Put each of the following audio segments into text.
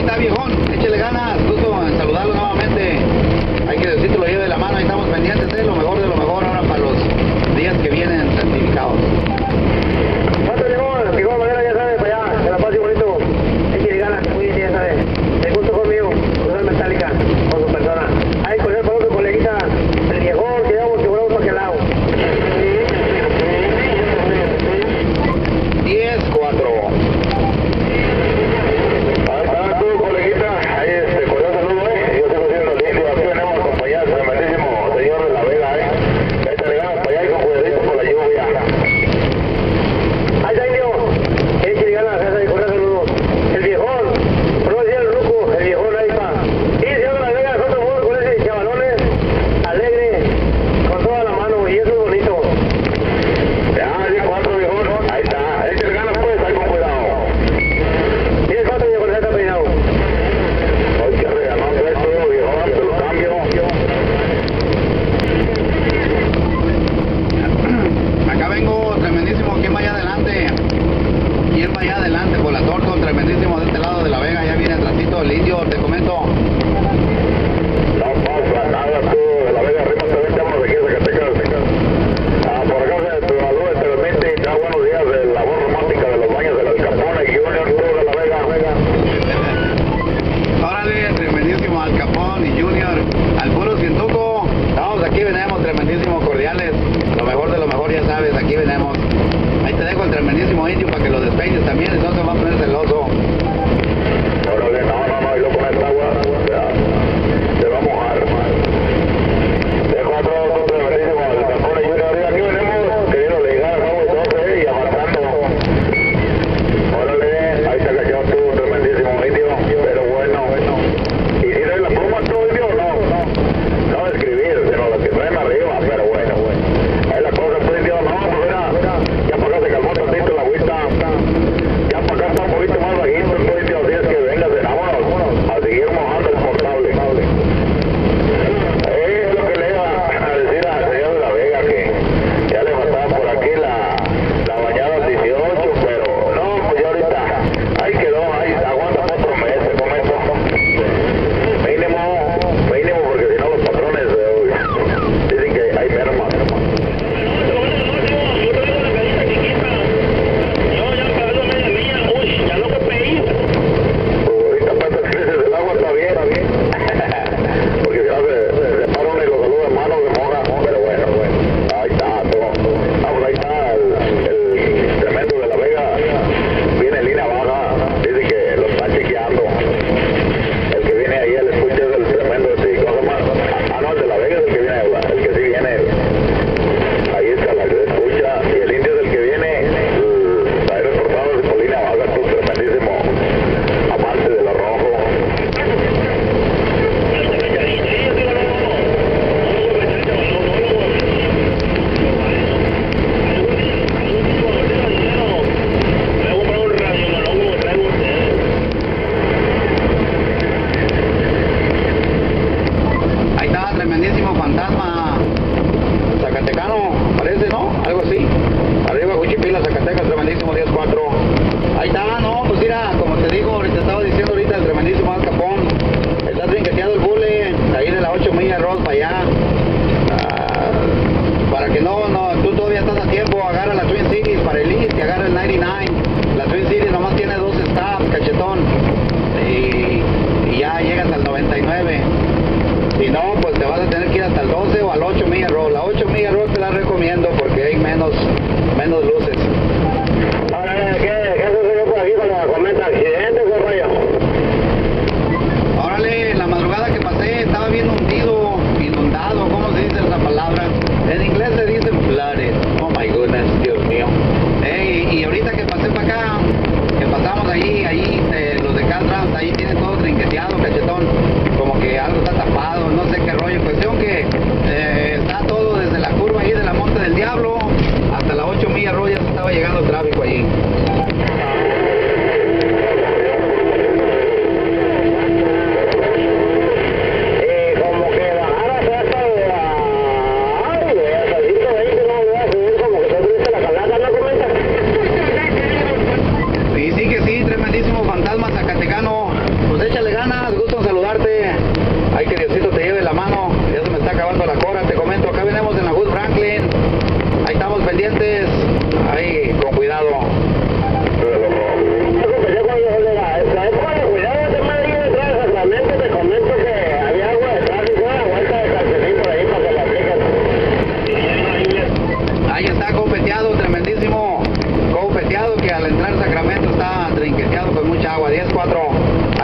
está, viejón, échale ganas, gusto en saludarlo nuevamente. Hay que decir que lo lleve de la mano, ahí estamos pendientes de lo mejor ahora para los días que vienen santificados. ¿Cuánto llegó? De igual manera, ya sabes, para allá, de la paz y bonito. Échale ganas, muy bien, ya sabes. El gusto fue mío, cruzar Metallica con su persona. Ahí con él, con otro coleguita, el viejón, que llevamos que volvamos para aquel lado. 10-4. Ahí está tu coleguita.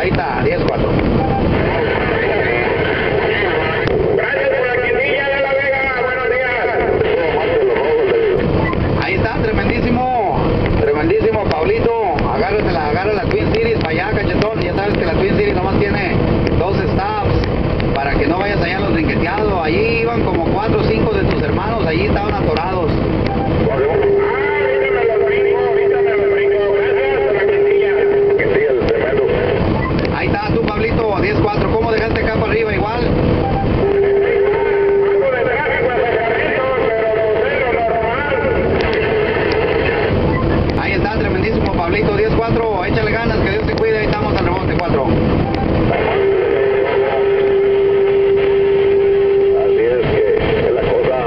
Ahí está, 10-4. Gracias por la quinilla de La Vega, buenos días. Ahí está, tremendísimo Pablito. Agarra la Twin Cities para allá, cachetón. Ya sabes que la Twin Cities nomás tiene 2 stops para que no vayas allá a los rinqueteados. Allí iban como 4 o 5 de tus hermanos, allí estaban atorados. Ahí está tú, Pablito, 10-4. ¿Cómo dejaste acá para arriba igual? Ahí está, tremendísimo Pablito, 10-4. Échale ganas, que Dios te cuide. Ahí estamos al rebote, 4. Así es que la cosa.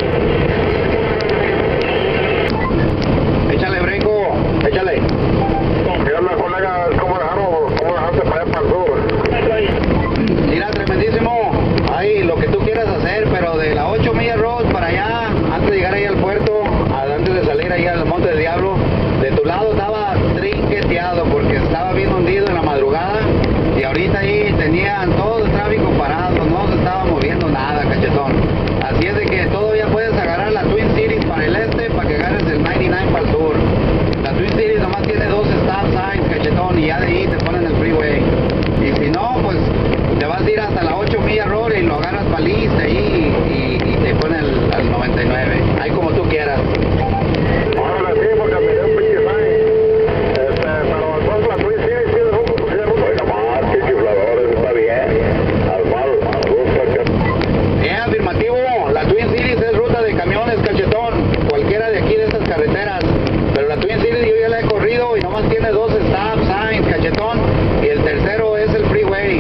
Échale, Brinco, échale. ¿Qué onda, colegas? ¿Cómo dejaste para allá para el sur? Mira, tremendísimo. Ahí, lo que tú quieras hacer, pero de la 8 millas road para allá, antes de llegar ahí al puerto, antes de salir ahí al Monte del Diablo, de tu lado estaba trinqueteado porque estaba bien hundido en la madrugada y ahorita ahí tenían todo el tráfico parado, no se estaba moviendo nada, cachetón. Así es de que todavía puedes agarrar la Twin Cities para el este para que agarres el 99 para el sur. La Twin Cities nomás tiene 2 stop signs, cachetón, y ya de ahí te ponen el freeway. Y si no, pues te vas a ir hasta la 8 millas road y lo agarras para el east ahí y te ponen al 99. Ahí como tú quieras. Ahora sí, porque me dio un pinche sign. Pero entonces la Twin Cities tiene rumbo, porque tiene rumbo. Oiga más, que chifladores, está bien. Al gusto que... Afirmativo, la Twin Cities es ruta de camiones, cachetón, cualquiera de aquí de estas carreteras, pero la Twin Cities yo ya la he corrido y nomás tiene 2 stop signs, cachetón, y el tercero es el freeway.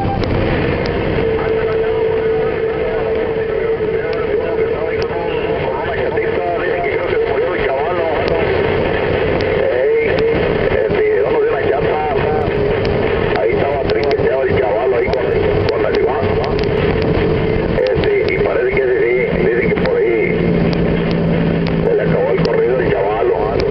Ahí estaba trinqueteado el chaval ahí con la iguana. Y parece que sí, dice que por ahí se le acabó el corrido del chaval.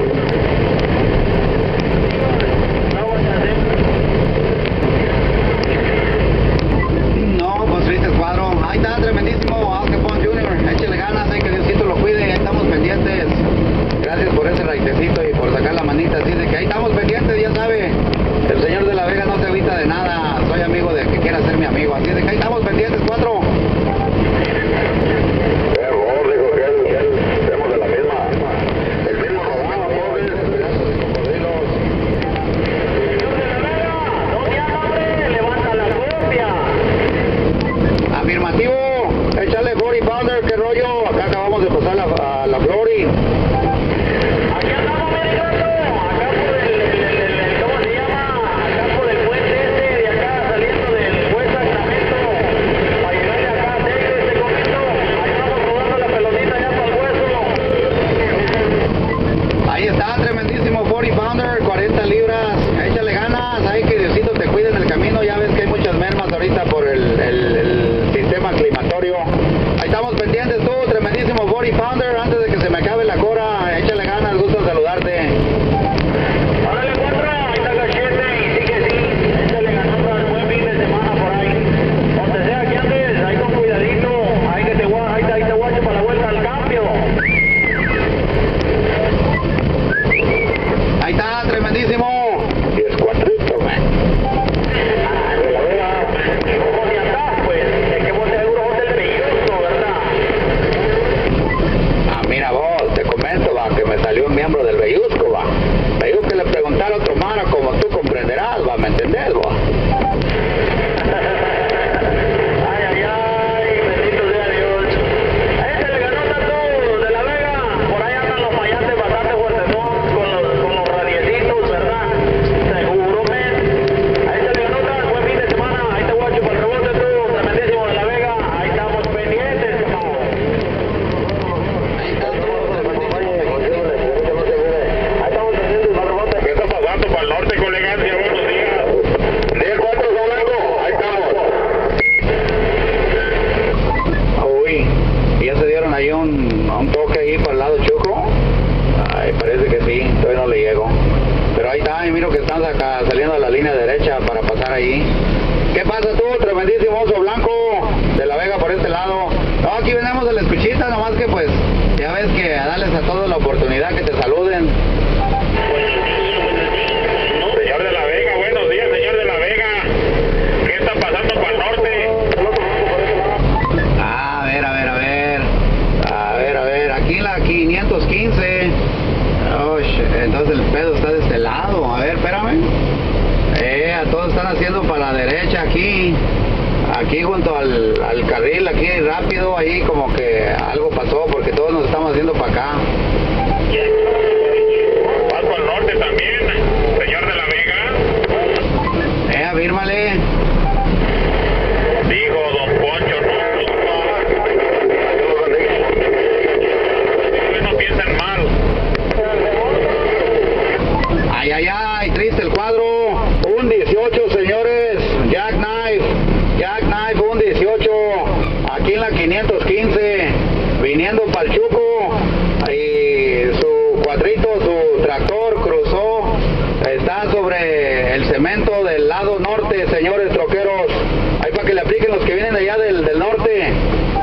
No, pues viste cuadro, ahí está tremendísimo Al Capone Jr., échale ganas, que Diosito lo cuide, ahí estamos pendientes. Gracias por ese raitecito y por sacar la manita, así de que ahí estamos pendientes, ya sabe, el señor de La Vega no se evita de nada, soy amigo del que quiera ser mi amigo, así de que ahí estamos pendientes, 4. Qué horror, dijo que él, tenemos de la misma, el mismo robado, pobres, cocodrilos. Señor de La Vega, no te hagas, hombre, levanta la copia. Afirmativo, échale 40 pounder, qué rollo, acá acabamos de pasar a la Flori. Aquí andamos, americano, acá por el, ¿cómo se llama? Acá por el puente de acá, saliendo del buen Sacramento, para llegar llegar allí. ¿Qué pasa tú, tremendísimo oso blanco de La Vega por este lado? No, aquí venimos de la escuchita, nomás que pues ya ves que a darles a todos la oportunidad que te saluden. Señor de La Vega, buenos días, señor de La Vega. ¿Qué está pasando para el norte? A ver, aquí en la 515. Oh, entonces el pedo está de este lado. A ver, espérame. Todos están haciendo para la derecha aquí junto al carril, aquí rápido, ahí como que algo pasó porque todos nos estamos haciendo para acá. Paso al norte también, señor de La Vega. Afírmale. Dijo don Poncho, no piensen mal. Ay, triste el cuadro. Un 18, señores. Jackknife, un 18. Aquí en la 515, viniendo para el Chuco. Y su cuadrito, su tractor cruzó. Está sobre el cemento del lado norte, señores troqueros. Ahí para que le apliquen los que vienen de allá del norte.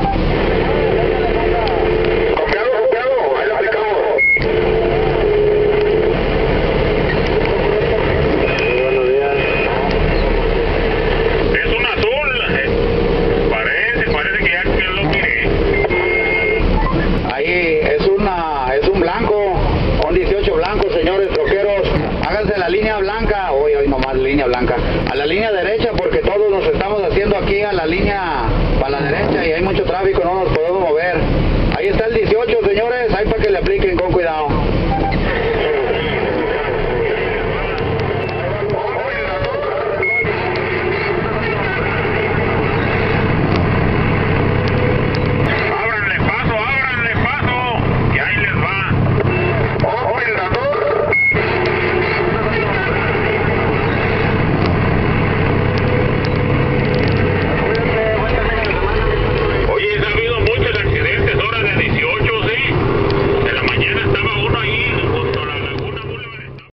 Copiado, ahí lo aplicamos. Es un azul. Parece que ya que lo miré. Ahí es un blanco, un 18 blanco, señores troqueros. Háganse la línea blanca, hoy nomás línea blanca. A la línea derecha porque